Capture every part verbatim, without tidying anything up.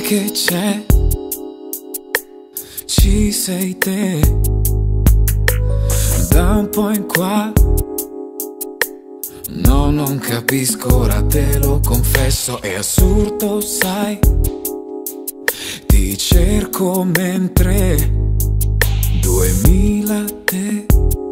che c'è, ci sei te. Da un po' in qua, no, non capisco, ora te lo confesso. È assurdo, sai, ti cerco mentre duemila te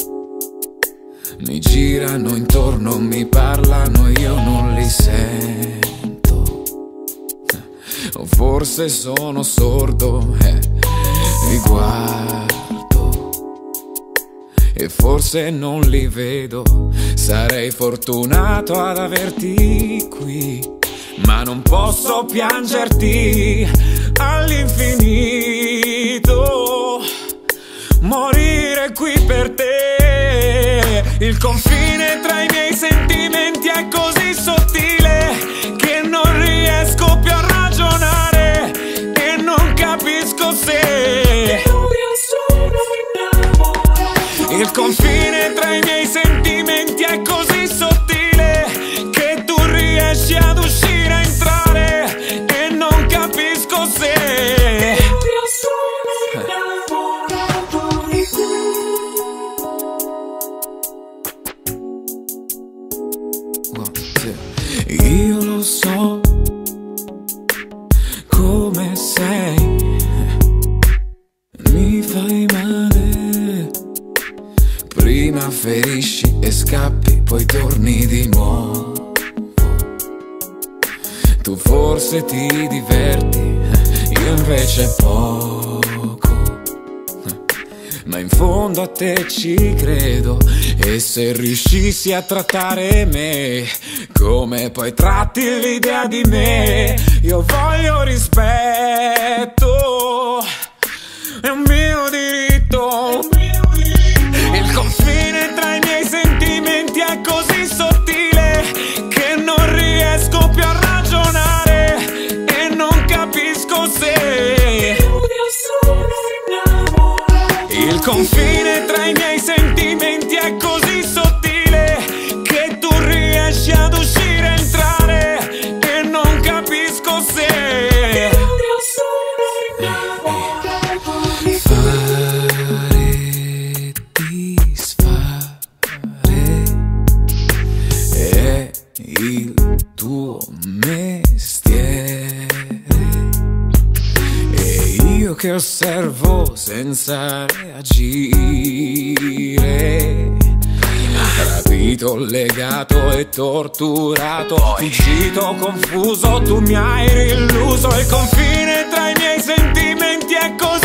mi girano intorno, mi parlano, io non li sento. O forse sono sordo, eh, li guardo e forse non li vedo. Sarei fortunato ad averti qui, ma non posso piangerti all'infinito. Morire qui per te. Il confine tra i miei sentimenti è così sottile che non riesco più a ragionare e non capisco se il confine tra i miei sentimenti è così sottile che tu riesci ad uscire, a entrare e non capisco se io lo so come sei, mi fai male. Prima ferisci e scappi, poi torni di nuovo. Tu forse ti diverti, io invece poco. Ma in fondo a te ci credo, e se riuscissi a trattare me come poi tratti l'idea di me, io voglio rispetto, è un mio diritto. Il confine tra i miei sentimenti è così sottile che non riesco più a ragionare e non capisco se il confine tra i miei sentimenti è così sottile che tu riesci ad uscire, a entrare e non capisco se fare, disfare è il tuo mestiere. Io che osservo senza reagire, rapito, legato e torturato, fuggito, confuso, tu mi hai rilluso. Il confine tra i miei sentimenti è così